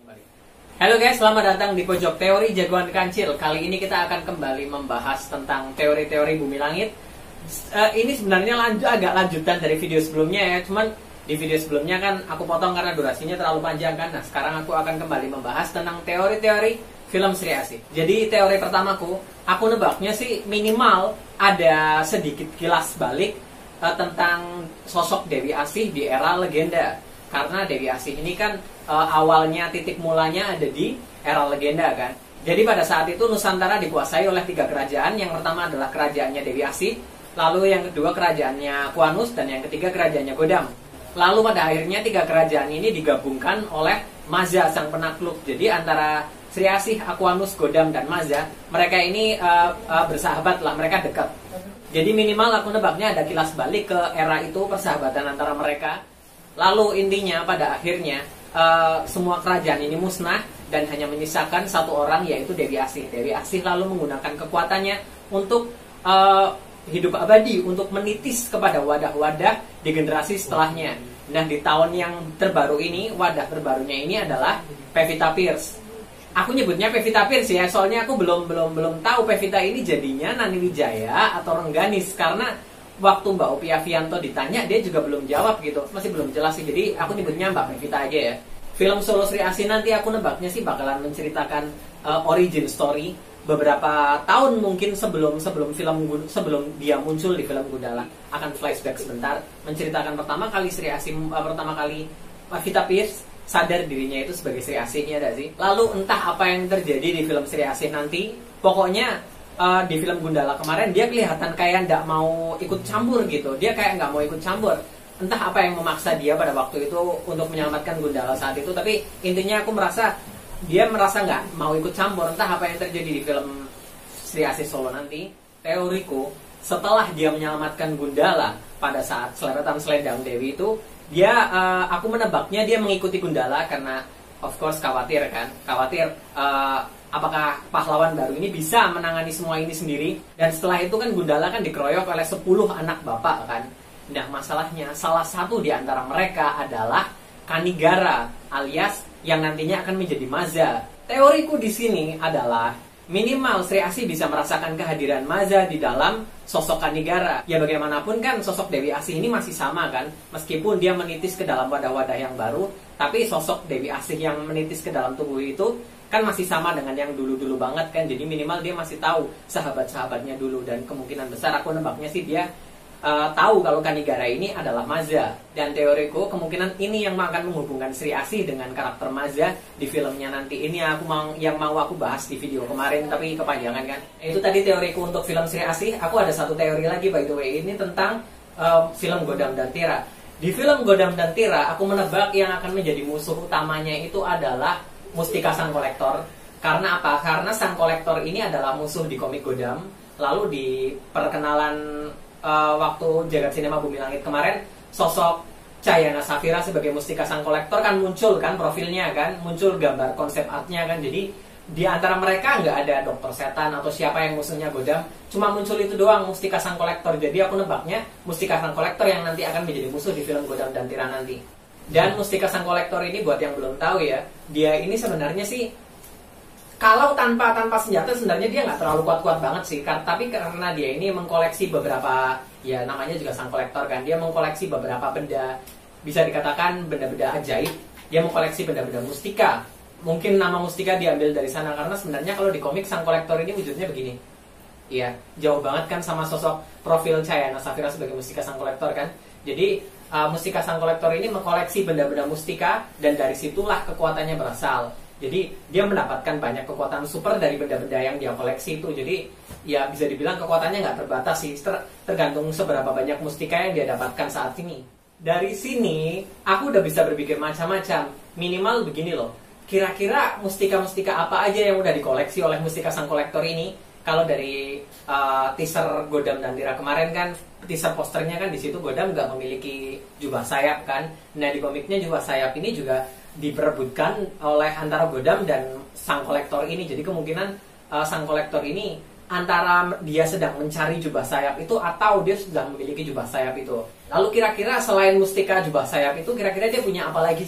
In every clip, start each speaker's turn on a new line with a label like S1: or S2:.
S1: kembali. Halo guys, selamat datang di Pojok Teori Jagoan Kancil. Kali ini kita akan kembali membahas tentang teori-teori bumi langit. Ini sebenarnya agak lanjutan dari video sebelumnya ya. Cuman di video sebelumnya kan aku potong karena durasinya terlalu panjang kan. Nah sekarang aku akan kembali membahas tentang teori-teori film Sri Asih. Jadi teori pertamaku, aku nebaknya sih minimal ada sedikit kilas balik tentang sosok Dewi Asih di era legenda. Karena Dewi Asih ini kan awalnya titik mulanya ada di era legenda kan. Jadi pada saat itu Nusantara dikuasai oleh 3 kerajaan. Yang pertama adalah kerajaannya Dewi Asih, lalu yang kedua kerajaannya Kuanus, dan yang ketiga kerajaannya Godam. Lalu pada akhirnya 3 kerajaan ini digabungkan oleh Maza sang penakluk. Jadi antara Sri Asih, Akuanus, Godam, dan Maza, mereka ini bersahabat lah, mereka dekat. Jadi minimal aku nebaknya ada kilas balik ke era itu, persahabatan antara mereka. Lalu intinya pada akhirnya semua kerajaan ini musnah dan hanya menyisakan satu orang, yaitu Dewi Asih. Dewi Asih lalu menggunakan kekuatannya untuk hidup abadi, untuk menitis kepada wadah-wadah di generasi setelahnya. Nah di tahun yang terbaru ini, wadah terbarunya ini adalah Pevita Pierce. Aku nyebutnya Pevita Pierce ya, soalnya aku belum tahu Pevita ini jadinya Nani Wijaya atau Rengganis, karena waktu Mbak Opi Avianto ditanya, dia juga belum jawab gitu. Masih belum jelas sih, jadi aku nyebutnya Mbak Pevita aja ya. Film Solo Sri Asih nanti aku nebaknya sih bakalan menceritakan origin story beberapa tahun mungkin sebelum dia muncul di film Gundala. Akan flashback sebentar, menceritakan pertama kali Sri Asih, pertama kali Pevita Pierce sadar dirinya itu sebagai Sri Asih, ya ada sih. Lalu entah apa yang terjadi di film Sri Asih nanti, pokoknya di film Gundala kemarin dia kelihatan kayak nggak mau ikut campur gitu. Dia kayak nggak mau ikut campur. Entah apa yang memaksa dia pada waktu itu untuk menyelamatkan Gundala saat itu. Tapi intinya aku merasa dia merasa nggak mau ikut campur. Entah apa yang terjadi di film Sri Asih Solo nanti. Teoriku, setelah dia menyelamatkan Gundala pada saat seleretan selendang Dewi itu, dia aku menebaknya dia mengikuti Gundala karena of course khawatir kan. Khawatir apakah pahlawan baru ini bisa menangani semua ini sendiri. Dan setelah itu kan Gundala kan dikeroyok oleh 10 anak bapak kan. Nah masalahnya salah satu di antara mereka adalah Kanigara, alias yang nantinya akan menjadi Maza. Teoriku di sini adalah minimal Sri Asih bisa merasakan kehadiran Maza di dalam sosok Kanigara. Ya bagaimanapun kan sosok Dewi Asih ini masih sama kan. Meskipun dia menitis ke dalam wadah-wadah yang baru, tapi sosok Dewi Asih yang menitis ke dalam tubuh itu kan masih sama dengan yang dulu-dulu banget kan. Jadi minimal dia masih tahu sahabat-sahabatnya dulu. Dan kemungkinan besar aku nebaknya sih dia tahu kalau Kanigara ini adalah Maza. Dan teoriku kemungkinan ini yang akan menghubungkan Sri Asih dengan karakter Maza di filmnya nanti. Ini yang mau aku bahas di video kemarin, tapi kepanjangan kan. Itu tadi teoriku untuk film Sri Asih. Aku ada satu teori lagi by the way, ini tentang film Godam dan Tira. Di film Godam dan Tira aku menebak yang akan menjadi musuh utamanya itu adalah Mustika Sang Kolektor. Karena apa? Karena Sang Kolektor ini adalah musuh di komik Godam. Lalu di perkenalan waktu Jagat Sinema Bumi Langit kemarin, sosok Cahyana Safira sebagai Mustika Sang Kolektor kan muncul kan profilnya kan, muncul gambar konsep artnya kan. Jadi di antara mereka nggak ada Dokter Setan atau siapa yang musuhnya Godam, cuma muncul itu doang, Mustika Sang Kolektor. Jadi aku nebaknya Mustika Sang Kolektor yang nanti akan menjadi musuh di film Godam dan Tira nanti. Dan Mustika Sang Kolektor ini buat yang belum tahu ya, dia ini sebenarnya sih kalau tanpa senjata sebenarnya dia nggak terlalu kuat-kuat banget sih. Tapi karena dia ini mengkoleksi beberapa, ya namanya juga Sang Kolektor kan, dia mengkoleksi beberapa benda, bisa dikatakan benda-benda ajaib. Dia mengkoleksi benda-benda mustika. Mungkin nama mustika diambil dari sana, karena sebenarnya kalau di komik Sang Kolektor ini wujudnya begini. Iya, jauh banget kan sama sosok profil Cahyana Safira sebagai Mustika Sang Kolektor kan. Jadi Mustika Sang Kolektor ini mengkoleksi benda-benda mustika, dan dari situlah kekuatannya berasal. Jadi dia mendapatkan banyak kekuatan super dari benda-benda yang dia koleksi itu. Jadi ya bisa dibilang kekuatannya nggak terbatas sih, tergantung seberapa banyak mustika yang dia dapatkan saat ini. Dari sini aku udah bisa berpikir macam-macam. Minimal begini loh, kira-kira mustika-mustika apa aja yang udah dikoleksi oleh Mustika Sang Kolektor ini. Kalau dari teaser Godam dan Tira kemarin kan, teaser posternya kan di situ Godam nggak memiliki jubah sayap kan. Nah di komiknya jubah sayap ini juga diperebutkan oleh antara Godam dan Sang Kolektor ini. Jadi kemungkinan Sang Kolektor ini antara dia sedang mencari jubah sayap itu atau dia sudah memiliki jubah sayap itu. Lalu kira-kira selain mustika jubah sayap itu, kira-kira dia punya apa lagi sih?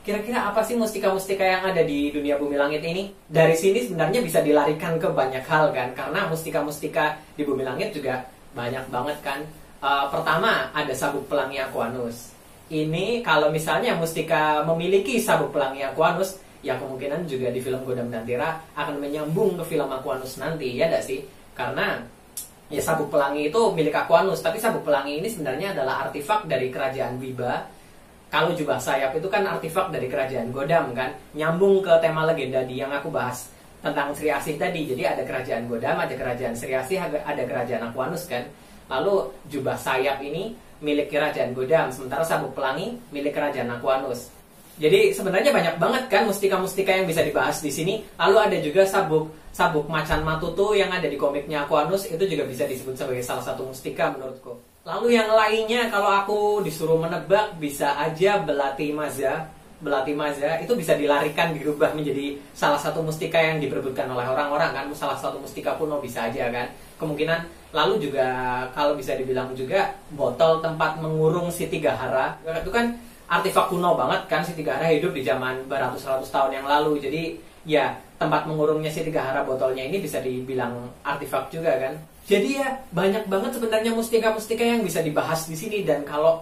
S1: kira-kira apa sih mustika-mustika yang ada di dunia Bumi Langit ini? Dari sini sebenarnya bisa dilarikan ke banyak hal kan, karena mustika-mustika di Bumi Langit juga banyak banget kan. Pertama ada sabuk pelangi Aquanus. Ini kalau misalnya mustika memiliki sabuk pelangi Aquanus, ya kemungkinan juga di film Godam dan Tira akan menyambung ke film Aquanus nanti, ya enggak sih? Karena ya sabuk pelangi itu milik Aquanus, tapi sabuk pelangi ini sebenarnya adalah artefak dari kerajaan Wiba. Kalau jubah sayap itu kan artefak dari kerajaan Godam kan, nyambung ke tema legenda di yang aku bahas tentang Sri Asih tadi. Jadi ada kerajaan Godam, ada kerajaan Sri Asih, ada kerajaan Aquanus kan. Lalu jubah sayap ini milik kerajaan Godam, sementara sabuk pelangi milik kerajaan Aquanus. Jadi sebenarnya banyak banget kan mustika-mustika yang bisa dibahas di sini. Lalu ada juga sabuk macan matutu yang ada di komiknya Aquanus, itu juga bisa disebut sebagai salah satu mustika menurutku. Lalu yang lainnya kalau aku disuruh menebak bisa aja Belati Maza. Belati Maza itu bisa dilarikan, dirubah menjadi salah satu mustika yang diperebutkan oleh orang-orang kan, salah satu mustika kuno bisa aja kan. Kemungkinan. Lalu juga kalau bisa dibilang juga botol tempat mengurung si Tigahara. Itu kan artefak kuno banget kan, si Tigahara hidup di zaman beratus-ratus tahun yang lalu. Jadi ya tempat mengurungnya si Tigahara botolnya ini bisa dibilang artefak juga kan. Jadi ya banyak banget sebenarnya mustika-mustika yang bisa dibahas di sini, dan kalau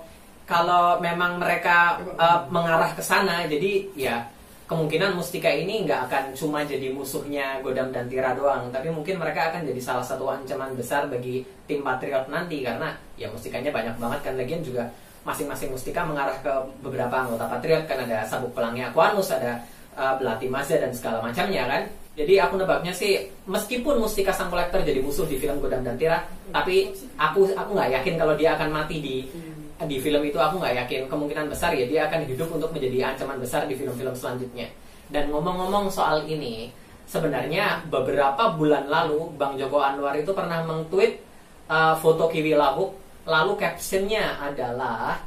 S1: memang mereka mengarah ke sana, jadi ya kemungkinan mustika ini nggak akan cuma jadi musuhnya Godam dan Tira doang, tapi mungkin mereka akan jadi salah satu ancaman besar bagi tim Patriot nanti, karena ya mustikanya banyak banget kan. Lagian juga masing-masing mustika mengarah ke beberapa anggota Patriot kan, ada sabuk pelangi Aquanus, ada Belati Maza dan segala macamnya kan. Jadi aku nebaknya sih, meskipun mustika sang kolektor jadi musuh di film Godam dan Tira, tapi aku nggak yakin kalau dia akan mati di film itu. Aku nggak yakin, kemungkinan besar ya dia akan hidup untuk menjadi ancaman besar di film-film selanjutnya. Dan ngomong-ngomong soal ini, sebenarnya beberapa bulan lalu Bang Joko Anwar itu pernah meng-tweet foto Kiwi Lawuk, lalu captionnya adalah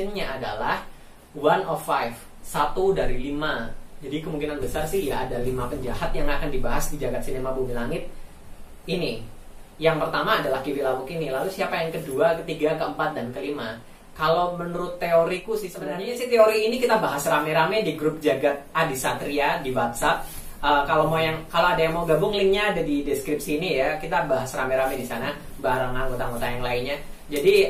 S1: 1 of 5, 1 dari 5. Jadi kemungkinan besar sih ya ada 5 penjahat yang akan dibahas di jagat sinema Bumi Langit ini. Yang pertama adalah Kiwi Lawuk ini. Lalu siapa yang kedua, ketiga, keempat, dan kelima? Kalau menurut teoriku sih sebenarnya sih teori ini kita bahas rame-rame di grup Jagat Adi Satria di WhatsApp. Kalau ada yang mau gabung, linknya ada di deskripsi ini ya. Kita bahas rame-rame di sana bareng anggota-anggota yang lainnya. Jadi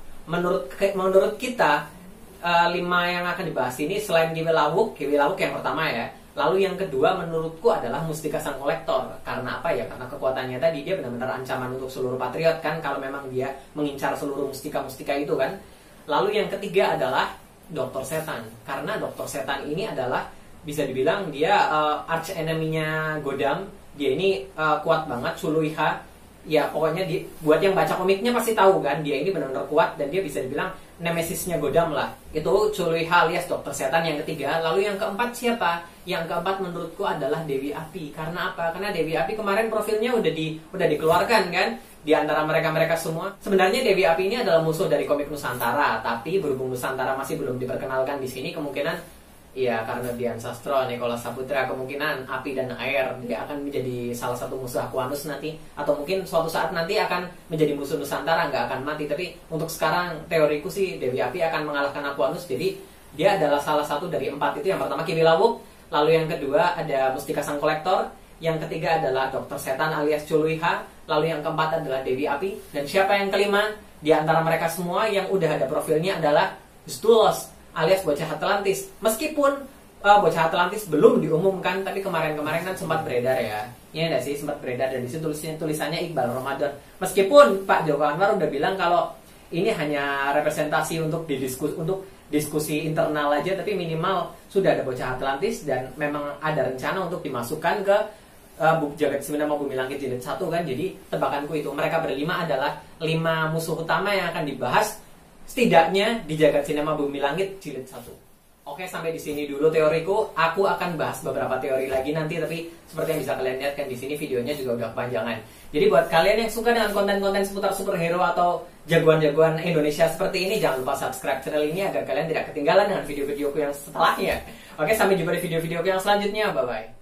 S1: menurut kita 5 yang akan dibahas ini selain Kiwi Lawuk yang pertama ya. Lalu yang kedua menurutku adalah mustika sang kolektor. Karena apa ya? Karena kekuatannya tadi dia benar-benar ancaman untuk seluruh Patriot kan, kalau memang dia mengincar seluruh mustika-mustika itu kan. Lalu yang ketiga adalah Dokter Setan. Karena Dokter Setan ini adalah bisa dibilang dia arch enemy-nya Godam. Dia ini kuat banget, Suluiha. Ya pokoknya buat yang baca komiknya pasti tahu kan, dia ini benar-benar kuat dan dia bisa dibilang nemesisnya Godam lah. Itu Suluiha alias Dokter Setan yang ketiga. Lalu yang keempat siapa? Yang keempat menurutku adalah Dewi Api. Karena apa? Karena Dewi Api kemarin profilnya udah dikeluarkan kan di antara mereka semua. Sebenarnya Dewi Api ini adalah musuh dari komik Nusantara, tapi berhubung Nusantara masih belum diperkenalkan di sini, kemungkinan ya karena Dian Sastro, Nicholas Saputra, kemungkinan api dan air dia akan menjadi salah satu musuh Aquanus nanti, atau mungkin suatu saat nanti akan menjadi musuh Nusantara, nggak akan mati. Tapi untuk sekarang teoriku sih Dewi Api akan mengalahkan Aquanus. Jadi dia adalah salah satu dari 4 itu. Yang pertama Kiwi Lawuk, lalu yang kedua ada mustika sang kolektor, yang ketiga adalah Dokter Setan alias Suluiha, lalu yang keempat adalah Dewi Api, dan siapa yang kelima di antara mereka semua yang udah ada profilnya adalah Stulos alias Bocah Atlantis. Meskipun Bocah Atlantis belum diumumkan, tapi kemarin-kemarin kan sempat beredar ya. Iya enggak sih, sempat beredar, dan disitu tulisannya Iqbal Ramadan. Meskipun Pak Joko Anwar udah bilang kalau ini hanya representasi untuk diskusi internal aja, tapi minimal sudah ada Bocah Atlantis dan memang ada rencana untuk dimasukkan ke Jagat Sinema Bumi Langit Jilid 1 kan. Jadi tebakanku itu mereka berlima adalah 5 musuh utama yang akan dibahas setidaknya di Jagat Sinema Bumi Langit Jilid 1. Oke, sampai di sini dulu teoriku. Aku akan bahas beberapa teori lagi nanti, tapi seperti yang bisa kalian lihat kan di sini videonya juga udah kepanjangan. Jadi buat kalian yang suka dengan konten-konten seputar superhero atau jagoan-jagoan Indonesia seperti ini, jangan lupa subscribe channel ini agar kalian tidak ketinggalan dengan video-videoku yang setelahnya. Oke, sampai jumpa di video-videoku yang selanjutnya. Bye-bye.